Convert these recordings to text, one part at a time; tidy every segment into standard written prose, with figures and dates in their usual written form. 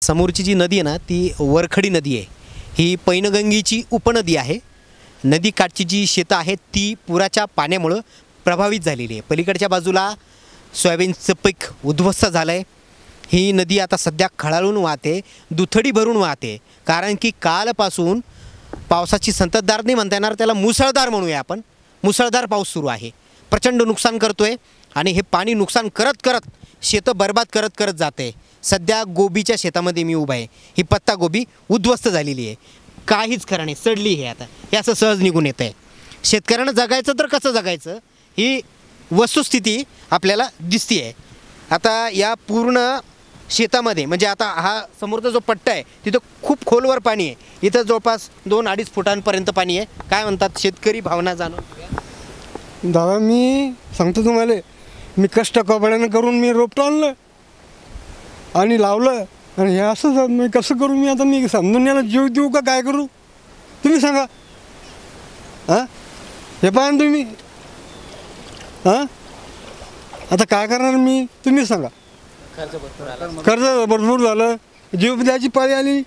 समोरची जी नदी आहे ना ती वरखडी नदी आहे. ही पैनगंगेची उपनदी आहे. नदीकाठची जी शेतं आहेत ती पुराच्या पाण्यामुळं प्रभावित झालेली आहे. पलीकडच्या बाजूला सोयाबीनचं पीक उद्ध्वस्त झालं आहे. ही नदी आता सध्या खळाळून वाहते, दुथडी भरून वाहते. कारण की कालपासून पावसाची संततधार नाही म्हणता येणार, त्याला मुसळधार म्हणूया आपण. मुसळधार पाऊस सुरू आहे, प्रचंड नुकसान करतोय आणि हे पाणी नुकसान करत करत शेतं बर्बाद करत करत जाते. सध्या गोबीच्या शेतामध्ये मी उभा आहे. ही पत्ता गोबी उद्ध्वस्त झालेली आहे, काहीच खरं नाही, सडली आहे. आता हे असं सहज निघून येतं आहे. शेतकऱ्यानं जगायचं तर कसं जगायचं ही वस्तुस्थिती आपल्याला दिसती आहे. आता या पूर्ण शेतामध्ये म्हणजे आता हा समोरचा जो पट्टा आहे तिथं खूप खोलवर पाणी आहे. इथं जवळपास 2-2.5 फुटांपर्यंत पाणी आहे. काय म्हणतात शेतकरी भावना जाणून घेऊया. दादा मी सांगतो तुम्हाला, मी कष्ट कपड्यानं करून मी रोपटं आणलं आणि लावलं आणि हे असं मी कसं करू? मी आता मी समजून याला जीव देऊ का काय करू तुम्ही सांगा. हां हे पाहा ना तुम्ही. हां आता काय करणार मी तुम्ही सांगा. कर्ज भरपूर झालं, जीव द्यायची पाळी आली.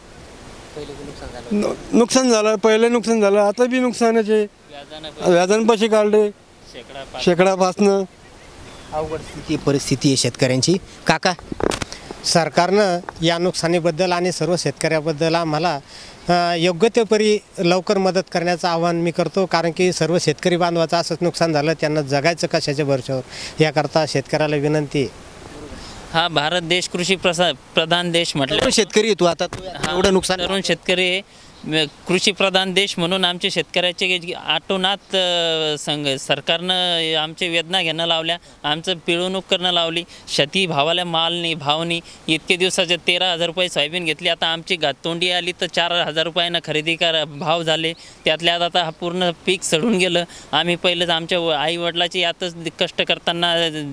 नुकसान झालं, पहिले नुकसान झालं, आता बी नुकसानाचे व्याजानं पैसे काढले शेकडापासनं. अवघड परिस्थिती आहे शेतकऱ्यांची. काका, सरकारनं या नुकसानीबद्दल आणि सर्व शेतकऱ्याबद्दल आम्हाला योग्य ते परी लवकर मदत करण्याचं आवाहन मी करतो. कारण की सर्व शेतकरी बांधवाचं असंच नुकसान झालं, त्यांना जगायचं कशाच्या भरवशावर याकरता शेतकऱ्याला विनंती. हा भारत देश कृषी प्रधान देश म्हटलं. शेतकरी तू आता एवढं नुकसान तरुण शेतकरी कृषी प्रधान देश म्हणून आमचे शेतकऱ्याचे आटोनात सरकारनं आमचे वेदना घेणं लावल्या, आमचं पिळवणूक करणं लावली. शेती भावाला मालनी भावनी इतके दिवसाचे 13,000 रुपये सोयाबीन घेतली, आता आमची तोंडी आली तर 4,000 रुपयांना खरेदी भाव झाले. त्यातल्यात आता हा पूर्ण पीक सडून गेलं. आम्ही पहिलंच आमच्या आईवडिलाची यातच कष्ट करताना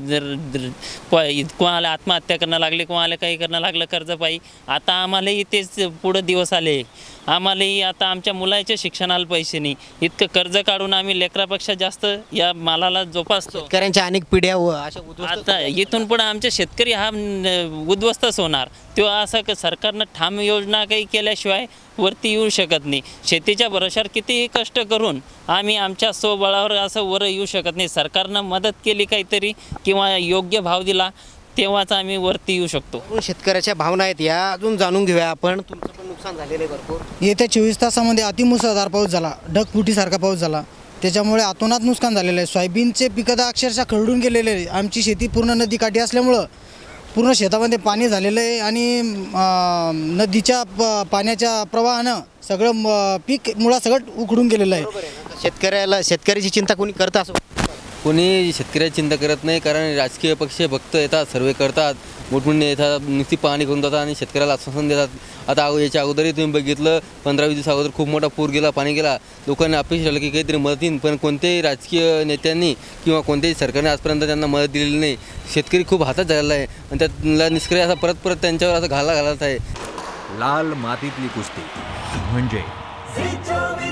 कोणाला आत्महत्या करणं लागले, कोणाला काही करणं लागलं कर्जपायी. आता आम्हालाही तेच पुढं दिवस आले. आम्हालाही आता आमच्या मुलाच्या शिक्षणाला पैसे नाही, इतकं कर्ज काढून आम्ही लेकरापेक्षा जास्त या मालाला जोपासतो. शेतकऱ्यांच्या अनेक पिढ्या अशा आता इथून पुढे आमचे शेतकरी हा उद्ध्वस्तच होणार. तेव्हा असं सरकारनं ठाम योजना काही केल्याशिवाय वरती येऊ शकत नाही. शेतीच्या भरोश्यावर कितीही कष्ट करून आम्ही आमच्या स्वबळावर असं वर येऊ शकत नाही. सरकारनं मदत केली काहीतरी किंवा योग्य भाव दिला तेव्हाच आम्ही वरती येऊ शकतो. शेतकऱ्याच्या भावना आहेत या अजून जाणून घेऊया आपण. तुमचं पण नुकसान झालेलं आहे भरपूर. येत्या 24 तासामध्ये अतिमुसळधार पाऊस झाला, ढगफुटीसारखा पाऊस झाला, त्याच्यामुळे अतोनात नुकसान झालेलं आहे. सोयाबीनचे पिकं तर अक्षरशः खरडून गेलेले आहे. आमची शेती पूर्ण नदीकाठी असल्यामुळं पूर्ण शेतामध्ये पाणी झालेलं आहे आणि नदीच्या पाण्याच्या प्रवाहानं सगळं पीक मुळासकट उखडून गेलेलं आहे. शेतकऱ्याची चिंता कोणी करतं असं? कोणी शेतकऱ्याची चिंता करत नाही, कारण राजकीय पक्ष फक्त येतात, सर्वे करतात, मोठमोठे येतात, नुसती पाहणी करून जातात आणि शेतकऱ्याला आश्वासन देतात. आता याच्या अगोदरही तुम्ही बघितलं 15-20 दिवस अगोदर खूप मोठा पूर गेला, पाणी गेला. लोकांनी अपेक्षा ठेवलं की काहीतरी मदत येईल, पण कोणत्याही राजकीय नेत्यांनी किंवा कोणत्याही सरकारने आजपर्यंत त्यांना मदत दिलेली नाही. शेतकरी खूप हातात झालेला आहे आणि त्यातला निष्क्रिय असा परत त्यांच्यावर असं घाला घालत आहे. लाल मातीतली कुस्ती म्हणजे